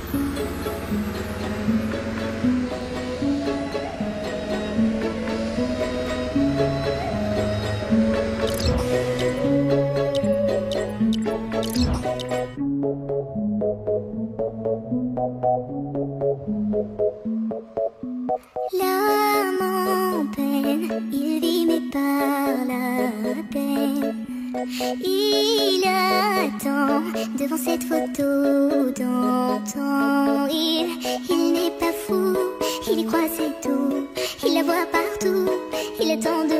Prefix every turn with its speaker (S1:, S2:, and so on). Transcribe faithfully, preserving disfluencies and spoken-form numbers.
S1: L'âme en peine, il vit mais par la peine. Il attend devant cette photo d'antan. Il, il n'est pas fou, il y croit c'est tout. Il la voit partout, il attend de